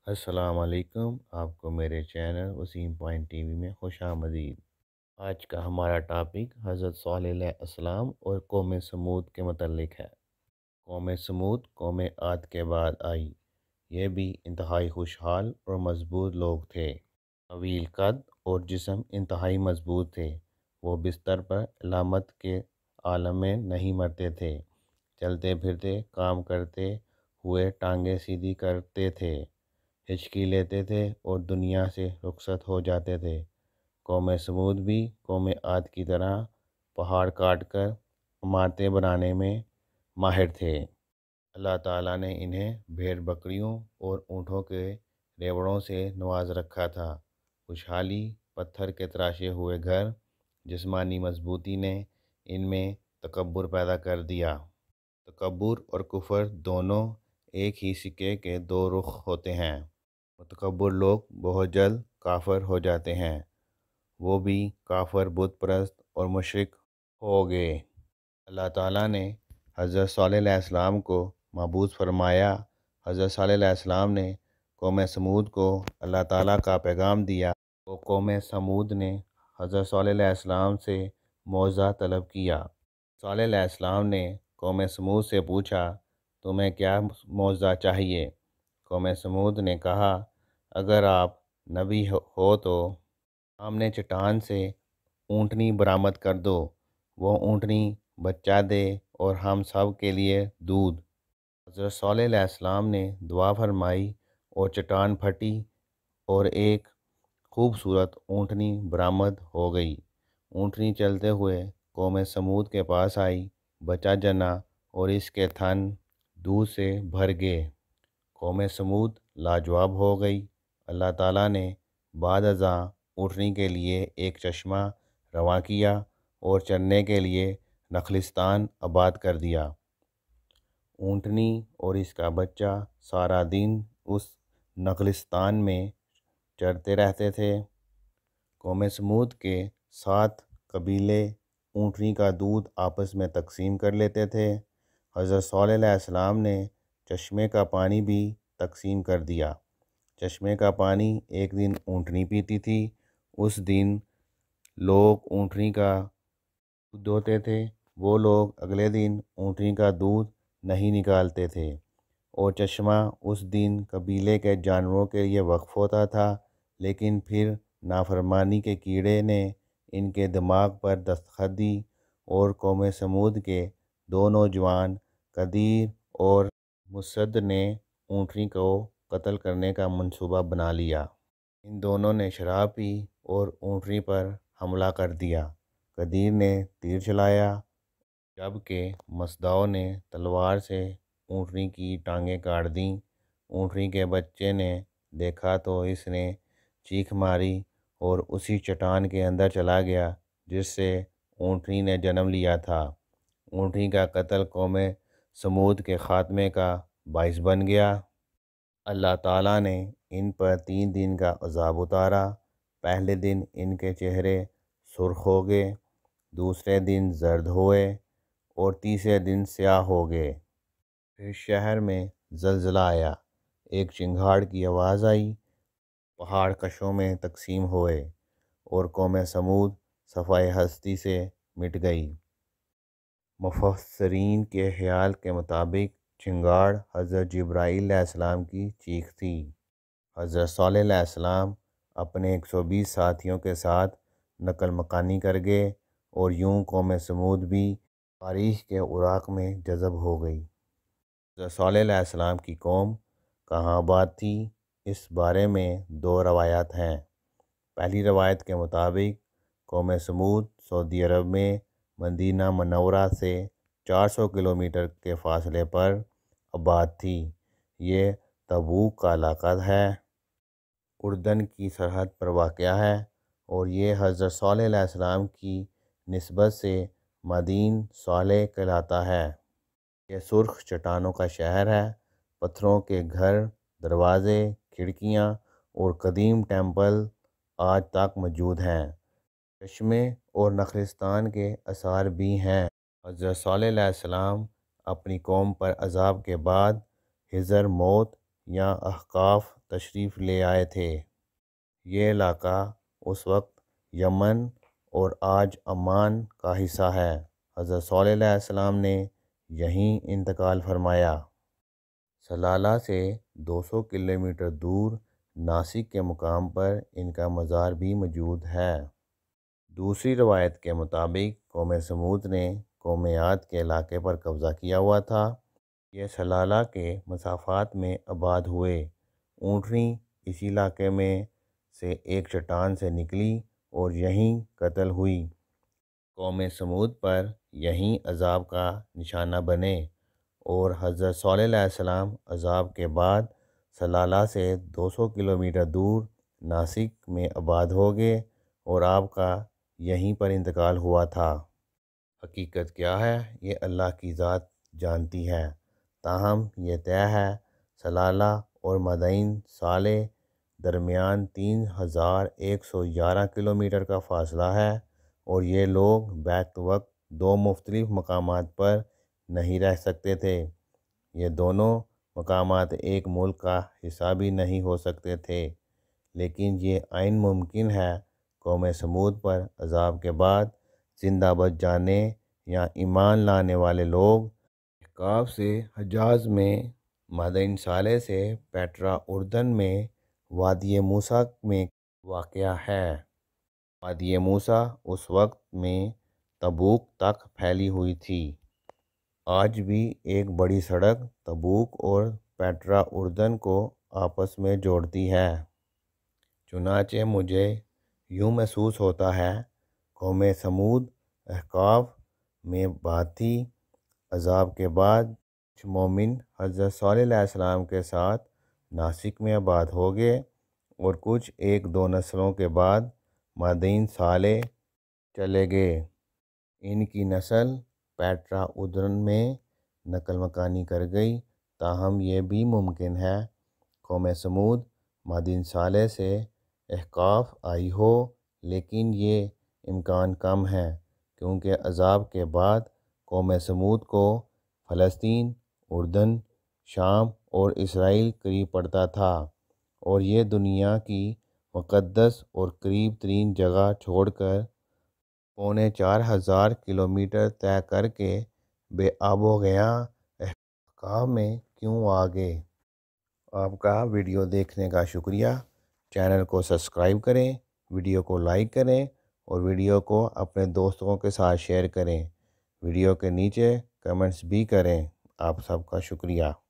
السلام علیکم، آپ کو میرے channel Waseem point T V میں خوش آمدید۔ آج کا ہمارا ٹاپک حضرت صالح علیہ السلام اور قوم سمود کے متعلق ہے۔ قوم سمود قوم عاد کے بعد آئی۔ یہ بھی انتہائی خوشحال اور مضبوط لوگ تھے۔ طویل قد اور جسم انتہائی مضبوط تھے۔ وہ بستر پر علامت کے عالم میں نہیں مرتے تھے۔ چلتے پھرتے کام کرتے ہوئے ٹانگیں سیدھی کرتے تھے، ہچکی لیتے تھے اور دنیا سے رخصت ہو جاتے تھے۔ قوم سمود بھی قوم عاد کی طرح پہاڑ کاٹ کر عمارتیں بنانے میں ماہر تھے۔ اللہ تعالیٰ نے انہیں بھیڑ بکریوں اور اونٹوں کے ریوڑوں سے نواز رکھا تھا۔ خوشحالی، پتھر کے تراشے ہوئے گھر، جسمانی مضبوطی نے ان میں تکبر پیدا کر دیا۔ تکبر اور کفر دونوں ایک ہی سکے کے دو رخ ہوتے ہیں۔ متکبر لوگ بہت جلد کافر ہو جاتے ہیں۔ وہ بھی کافر، بت پرست اور مشرک ہو گئے۔ اللہ تعالیٰ نے حضرت صالح علیہ السلام کو مبعوث فرمایا۔ حضرت صالح علیہ السلام نے قوم سمود کو اللہ تعالیٰ کا پیغام دیا تو قوم سمود نے حضرت صالح علیہ السلام سے معجزہ طلب کیا۔ صالح علیہ السلام نے قوم سمود سے پوچھا، تمہیں کیا معجزہ چاہیے؟ قوم سمود نے کہا، اگر آپ نبی ہو تو سامنے چٹان سے اونٹنی برآمد کر دو، وہ اونٹنی بچہ دے اور ہم سب کے لیے دودھ۔ حضرت صالح علیہ السلام نے دعا فرمائی اور چٹان پھٹی اور ایک خوبصورت اونٹنی برآمد ہو گئی۔ اونٹنی چلتے ہوئے قوم سمود کے پاس آئی، بچہ جنا اور اس کے تھن دودھ سے بھر گئے۔ قوم سمود لاجواب ہو گئی۔ اللہ تعالیٰ نے بعد ازاں اونٹنی کے لیے ایک چشمہ رواں کیا اور چرنے کے لیے نخلستان آباد کر دیا۔ اونٹنی اور اس کا بچہ سارا دن اس نخلستان میں چرتے رہتے تھے۔ قوم سمود کے 7 قبیلے اونٹنی کا دودھ آپس میں تقسیم کر لیتے تھے۔ حضرت صالح علیہ السلام نے چشمے کا پانی بھی تقسیم کر دیا۔ چشمے کا پانی ایک دن اونٹنی پیتی تھی۔ اس دن لوگ اونٹنی کا دودھ دوہتے تھے۔ وہ لوگ اگلے دن اونٹنی کا دودھ نہیں نکالتے تھے اور چشمہ اس دن قبیلے کے جانوروں کے لیے وقف ہوتا تھا، لیکن پھر نافرمانی کے کیڑے نے ان کے دماغ پر دستخط دی اور قوم سمود کے 2 نوجوان قدیر اور مسد نے اونٹنی کو قتل کرنے کا منصوبہ بنا لیا۔ ان دونوں نے شراب پی اور اونٹنی پر حملہ کر دیا۔ قدیر نے تیر چلایا جبکہ مسداؤ نے تلوار سے اونٹنی کی ٹانگیں کاٹ دیں۔ اونٹنی کے بچے نے دیکھا تو اس نے چیخ ماری اور اسی چٹان کے اندر چلا گیا جس سے اونٹنی نے جنم لیا تھا۔ اونٹنی کا قتل قوم سمود کے خاتمے کا باعث بن گیا۔ اللہ تعالیٰ نے ان پر 3 دن کا عذاب اتارا۔ پہلے دن ان کے چہرے سرخ ہو گئے، دوسرے دن زرد ہوئے اور تیسرے دن سیاہ ہو گئے۔ پھر شہر میں زلزلہ آیا، ایک چنگھاڑ کی آواز آئی، پہاڑ کشوں میں تقسیم ہوئے اور قوم سمود صفائے ہستی سے مٹ گئی۔ مفسرین کے خیال کے مطابق چنگاڑ حضرت جبرائیل علیہ السلام کی چیخ تھی۔ حضرت صالح علیہ السلام اپنے 120 ساتھیوں کے ساتھ نقل مکانی کر گئے اور یوں قوم سمود بھی تاریخ کے اوراق میں جذب ہو گئی۔ حضرت صالح علیہ السلام کی قوم کہاں آباد تھی؟ اس بارے میں 2 روایات ہیں۔ پہلی روایت کے مطابق قوم سمود سعودی عرب میں مدینہ منورہ سے 400 کلومیٹر کے فاصلے پر آباد تھی۔ یہ تبوک کا علاقہ ہے، اردن کی سرحد پر واقع ہے اور یہ حضرت صالح علیہ السلام کی نسبت سے مدین صالح کہلاتا ہے۔ یہ سرخ چٹانوں کا شہر ہے۔ پتھروں کے گھر، دروازے، کھڑکیاں اور قدیم ٹیمپل آج تک موجود ہیں۔ چشمے اور نخلستان کے آثار بھی ہیں۔ حضرت صالح علیہ السلام اپنی قوم پر عذاب کے بعد حضر موت یہاں احقاف تشریف لے آئے تھے۔ یہ علاقہ اس وقت یمن اور آج عمان کا حصہ ہے۔ حضرت صالح علیہ السلام نے یہیں انتقال فرمایا۔ سلالہ سے 200 کلومیٹر دور ناسک کے مقام پر ان کا مزار بھی موجود ہے۔ دوسری روایت کے مطابق قوم سمود نے قوم عاد کے علاقے پر قبضہ کیا ہوا تھا۔ یہ سلالہ کے مسافات میں آباد ہوئے۔ اونٹنی اسی علاقے میں سے ایک چٹان سے نکلی اور یہیں قتل ہوئی۔ قوم سمود پر یہیں عذاب کا نشانہ بنے اور حضرت صالح علیہ السلام عذاب کے بعد سلالہ سے 200 کلومیٹر دور ناسک میں آباد ہو گئے اور آپ کا یہیں پر انتقال ہوا تھا۔ حقیقت کیا ہے یہ اللہ کی ذات جانتی ہے، تاہم یہ طے ہے سلالہ اور مدائن صالح درمیان 3111 کلومیٹر کا فاصلہ ہے اور یہ لوگ بیک وقت دو مختلف مقامات پر نہیں رہ سکتے تھے۔ یہ دونوں مقامات ایک ملک کا حصہ بھی نہیں ہو سکتے تھے، لیکن یہ عین ممکن ہے قوم سمود پر عذاب کے بعد زندہ بچ جانے یا ایمان لانے والے لوگ۔ احقاف سے حجاز میں، مدائن صالح سے پیٹرا اردن میں وادی موسیٰ میں واقع ہے۔ وادی موسیٰ اس وقت میں تبوک تک پھیلی ہوئی تھی۔ آج بھی ایک بڑی سڑک تبوک اور پیٹرا اردن کو آپس میں جوڑتی ہے۔ چنانچہ مجھے یوں محسوس ہوتا ہے قوم سمود احقاف میں بات تھی۔ عذاب کے بعد کچھ مومن حضرت صالح علیہ السلام کے ساتھ ناسک میں آباد ہو گئے اور کچھ ایک دو نسلوں کے بعد مدائن صالح چلے گئے۔ ان کی نسل پیٹرا اردن میں نقل مکانی کر گئی، تاہم یہ بھی ممکن ہے قوم سمود مدائن صالح سے احقاف آئی ہو، لیکن یہ امکان کم ہے کیونکہ عذاب کے بعد قوم سمود کو فلسطین، اردن، شام اور اسرائیل قریب پڑتا تھا اور یہ دنیا کی مقدس اور قریب ترین جگہ چھوڑ کر 4500 کلومیٹر طے کر کے بے آب و گیاں احقاف میں کیوں آ گئے؟ آپ کا ویڈیو دیکھنے کا شکریہ۔ چینل کو سبسکرائب کریں، ویڈیو کو لائک کریں اور ویڈیو کو اپنے دوستوں کے ساتھ شیئر کریں۔ ویڈیو کے نیچے کمنٹس بھی کریں۔ آپ سب کا شکریہ۔